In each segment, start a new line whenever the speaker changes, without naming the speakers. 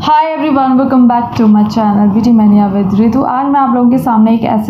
Hi everyone, welcome back to my channel beauty mania with Ritu. आज मैं आप लोगों के सामने एक ऐसे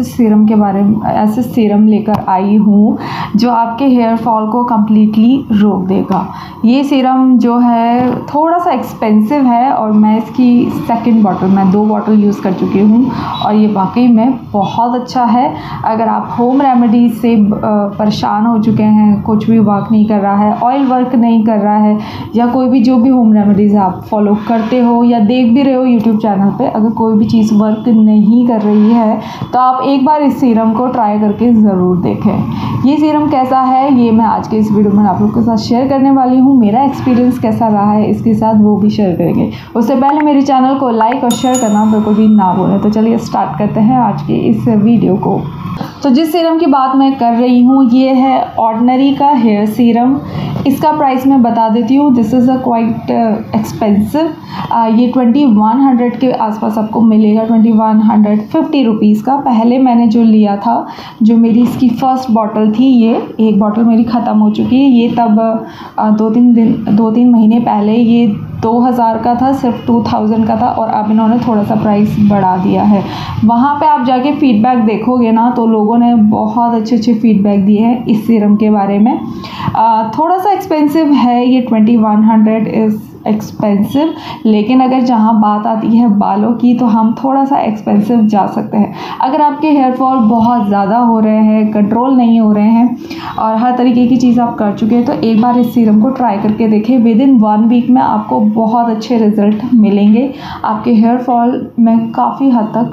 सीरम लेकर आई हूँ जो आपके हेयर फॉल को कम्प्लीटली रोक देगा। ये सीरम जो है थोड़ा सा एक्सपेंसिव है और मैं इसकी सेकंड बॉटल, मैं 2 बॉटल यूज़ कर चुकी हूँ और ये वाकई में बहुत अच्छा है। अगर आप होम रेमेडीज से परेशान हो चुके हैं, कुछ भी वर्क नहीं कर रहा है, ऑयल वर्क नहीं कर रहा है, या कोई भी जो भी होम रेमेडीज़ आप फॉलो करते हो या देख भी रहे हो यूट्यूब चैनल पे, अगर कोई भी चीज़ वर्क नहीं कर रही है तो आप एक बार इस सीरम को ट्राई करके ज़रूर देखें। ये सीरम कैसा है ये मैं आज के इस वीडियो में आप लोग के साथ शेयर करने वाली हूँ। मेरा एक्सपीरियंस कैसा रहा है इसके साथ वो भी शेयर करेंगे। उससे पहले मेरे चैनल को लाइक और शेयर करना बिल्कुल भी ना भूलें। तो चलिए स्टार्ट करते हैं आज के इस वीडियो को। तो जिस सीरम की बात मैं कर रही हूँ ये है ऑर्डिनरी का हेयर सीरम। इसका प्राइस मैं बता देती हूँ। This is a quite expensive. ये 2100 के आसपास आपको मिलेगा, 2150 रुपीज़ का। पहले मैंने जो लिया था, जो मेरी इसकी फ़र्स्ट बॉटल थी, ये एक बॉटल मेरी ख़त्म हो चुकी है। ये तब 2-3 महीने पहले ये 2000 का था, सिर्फ 2000 का था और अब इन्होंने थोड़ा सा प्राइस बढ़ा दिया है। वहाँ पे आप जाके फ़ीडबैक देखोगे ना तो लोगों ने बहुत अच्छे फ़ीडबैक दिए हैं इस सीरम के बारे में। थोड़ा सा एक्सपेंसिव है ये, 2100 इज़ एक्सपेंसिव, लेकिन अगर जहाँ बात आती है बालों की तो हम थोड़ा सा एक्सपेंसिव जा सकते हैं। अगर आपके हेयर फॉल बहुत ज़्यादा हो रहे हैं, कंट्रोल नहीं हो रहे हैं और हर तरीके की चीज़ आप कर चुके हैं तो एक बार इस सीरम को ट्राई करके देखें। विदिन 1 वीक में आपको बहुत अच्छे रिजल्ट मिलेंगे। आपके हेयर फॉल में काफ़ी हद तक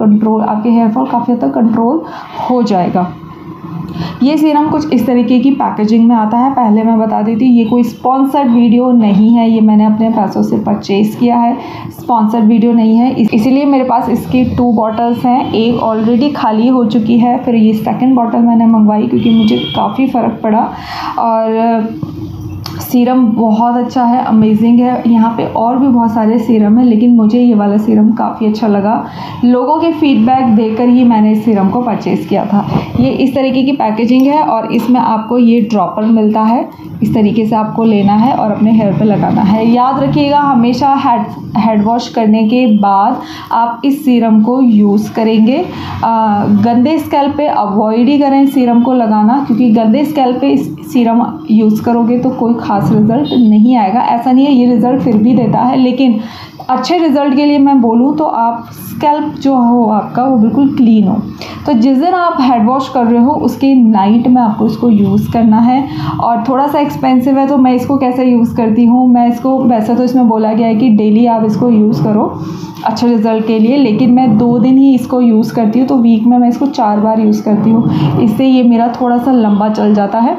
कंट्रोल हो जाएगा। ये सीरम कुछ इस तरीके की पैकेजिंग में आता है। पहले मैं बता देती हूँ ये कोई स्पॉन्सर्ड वीडियो नहीं है, ये मैंने अपने पैसों से परचेज़ किया है, स्पॉन्सर्ड वीडियो नहीं है। इसीलिए मेरे पास इसकी 2 बॉटल्स हैं। एक ऑलरेडी खाली हो चुकी है, फिर ये सेकंड बॉटल मैंने मंगवाई क्योंकि मुझे काफ़ी फ़र्क पड़ा और सीरम बहुत अच्छा है, अमेजिंग है। यहाँ पे और भी बहुत सारे सीरम हैं लेकिन मुझे ये वाला सीरम काफ़ी अच्छा लगा। लोगों के फीडबैक देकर ही मैंने इस सीरम को परचेज़ किया था। ये इस तरीके की पैकेजिंग है और इसमें आपको ये ड्रॉपर मिलता है। इस तरीके से आपको लेना है और अपने हेयर पे लगाना है। याद रखिएगा हमेशा हेड वॉश करने के बाद आप इस सीरम को यूज़ करेंगे। गंदे स्कैल्प पे अवॉइड ही करें सीरम को लगाना, क्योंकि गंदे स्कैल्प पे इस सीरम यूज़ करोगे तो कोई ख़ास रिज़ल्ट नहीं आएगा। ऐसा नहीं है, ये रिज़ल्ट फिर भी देता है, लेकिन अच्छे रिज़ल्ट के लिए मैं बोलूँ तो आप स्कैल्प जो हो आपका वो बिल्कुल क्लीन हो। तो जिस दिन आप हेड वॉश कर रहे हो उसके नाइट में आपको इसको यूज़ करना है। और थोड़ा सा एक्सपेंसिव है तो मैं इसको कैसे यूज़ करती हूँ, मैं इसको, वैसे तो इसमें बोला गया है कि डेली आप इसको यूज़ करो अच्छे रिज़ल्ट के लिए, लेकिन मैं 2 दिन ही इसको यूज़ करती हूँ। तो वीक में मैं इसको 4 बार यूज़ करती हूँ। इससे ये मेरा थोड़ा सा लंबा चल जाता है,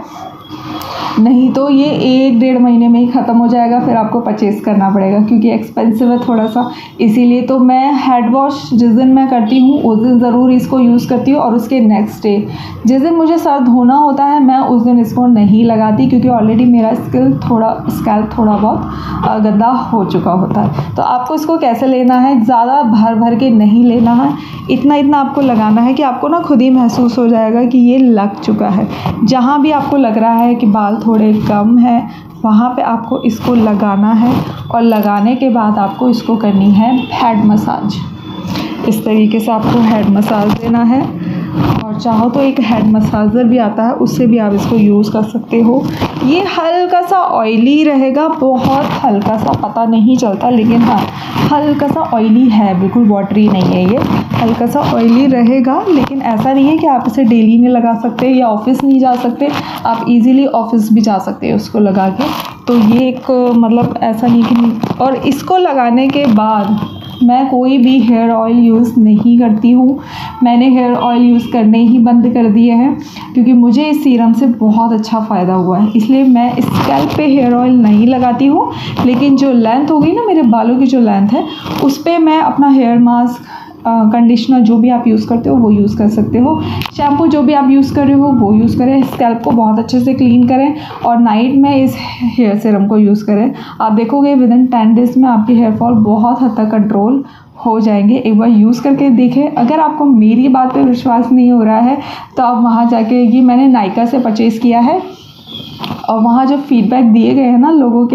नहीं तो ये 1-1.5 महीने में ही ख़त्म हो जाएगा। फिर आपको परचेज़ करना पड़ेगा क्योंकि एक्सपेंसिव है थोड़ा सा। इसीलिए तो मैं हेड वॉश जिस दिन मैं करती हूँ उस दिन ज़रूर इसको यूज़ करती हूँ और उसके नेक्स्ट डे जिस दिन मुझे सर धोना होता है मैं उस दिन इसको नहीं लगाती, क्योंकि ऑलरेडी मेरा स्कैल्प थोड़ा बहुत गंदा हो चुका होता है। तो आपको इसको कैसे लेना है, ज़्यादा भर के नहीं लेना है, इतना आपको लगाना है कि आपको ना खुद ही महसूस हो जाएगा कि ये लग चुका है। जहाँ भी आपको लग रहा है कि बाल थोड़े कम है वहाँ पे आपको इसको लगाना है और लगाने के बाद आपको इसको करनी है हेड मसाज। इस तरीके से आपको हेड मसाज देना है और चाहो तो एक हेड मसाजर भी आता है, उससे भी आप इसको यूज़ कर सकते हो। ये हल्का सा ऑयली रहेगा, बहुत हल्का सा, पता नहीं चलता, लेकिन हाँ हल्का सा ऑयली है, बिल्कुल वाटरी नहीं है। ये हल्का सा ऑयली रहेगा, लेकिन ऐसा नहीं है कि आप इसे डेली नहीं लगा सकते या ऑफिस नहीं जा सकते। आप इजीली ऑफिस भी जा सकते हैं उसको लगा के। तो ये एक मतलब ऐसा नहीं कि, और इसको लगाने के बाद मैं कोई भी हेयर ऑयल यूज़ नहीं करती हूँ। मैंने हेयर ऑयल यूज़ करने ही बंद कर दिए हैं क्योंकि मुझे इस सीरम से बहुत अच्छा फ़ायदा हुआ है। इसलिए मैं स्कैल्प पे हेयर ऑयल नहीं लगाती हूँ, लेकिन जो लेंथ होगी ना मेरे बालों की जो लेंथ है उस पर मैं अपना हेयर मास्क, कंडीशनर जो भी आप यूज़ करते हो वो यूज़ कर सकते हो। शैम्पू जो भी आप यूज़ कर रहे हो वो यूज़ करें। स्कैल्प को बहुत अच्छे से क्लीन करें और नाइट में इस हेयर सीरम को यूज़ करें। आप देखोगे विदिन 10 डेज़ में आपके हेयर फॉल बहुत हद तक कंट्रोल हो जाएंगे। एक बार यूज़ करके देखें। अगर आपको मेरी बात पे विश्वास नहीं हो रहा है तो आप वहाँ जाके, ये मैंने नायका से परचेज़ किया है और वहाँ जो फीडबैक दिए गए हैं ना लोगों के,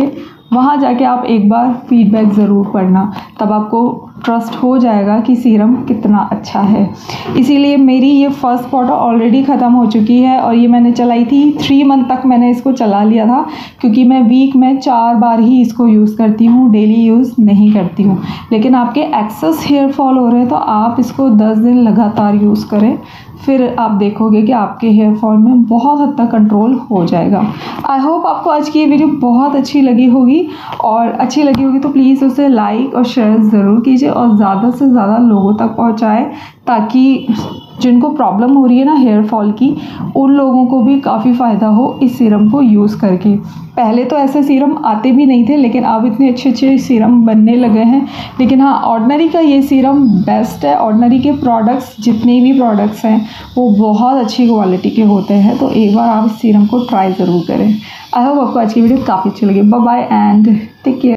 वहाँ जाके आप एक बार फीडबैक ज़रूर पढ़ना, तब आपको ट्रस्ट हो जाएगा कि सीरम कितना अच्छा है। इसीलिए मेरी ये फर्स्ट बॉटल ऑलरेडी ख़त्म हो चुकी है और ये मैंने चलाई थी 3 मंथ तक मैंने इसको चला लिया था, क्योंकि मैं वीक में 4 बार ही इसको यूज़ करती हूँ, डेली यूज़ नहीं करती हूँ। लेकिन आपके एक्सेस हेयर फॉल हो रहे हैं तो आप इसको 10 दिन लगातार यूज़ करें, फिर आप देखोगे कि आपके हेयर फॉल में बहुत हद तक कंट्रोल हो जाएगा। आई होप आपको आज की ये वीडियो बहुत अच्छी लगी होगी, और अच्छी लगी होगी तो प्लीज़ उसे लाइक और शेयर ज़रूर कीजिए और ज़्यादा से ज़्यादा लोगों तक पहुंचाएं, ताकि जिनको प्रॉब्लम हो रही है ना हेयर फॉल की, उन लोगों को भी काफ़ी फ़ायदा हो इस सीरम को यूज़ करके। पहले तो ऐसे सीरम आते भी नहीं थे, लेकिन अब इतने अच्छे अच्छे सीरम बनने लगे हैं। लेकिन हाँ, ऑर्डिनरी का ये सीरम बेस्ट है। ऑर्डिनरी के प्रोडक्ट्स, जितने भी प्रोडक्ट्स हैं वो बहुत अच्छी क्वालिटी के होते हैं, तो एक बार आप इस सीरम को ट्राई ज़रूर करें। आई होप आपको आज की वीडियो काफ़ी अच्छी लगी। Bye bye and take care.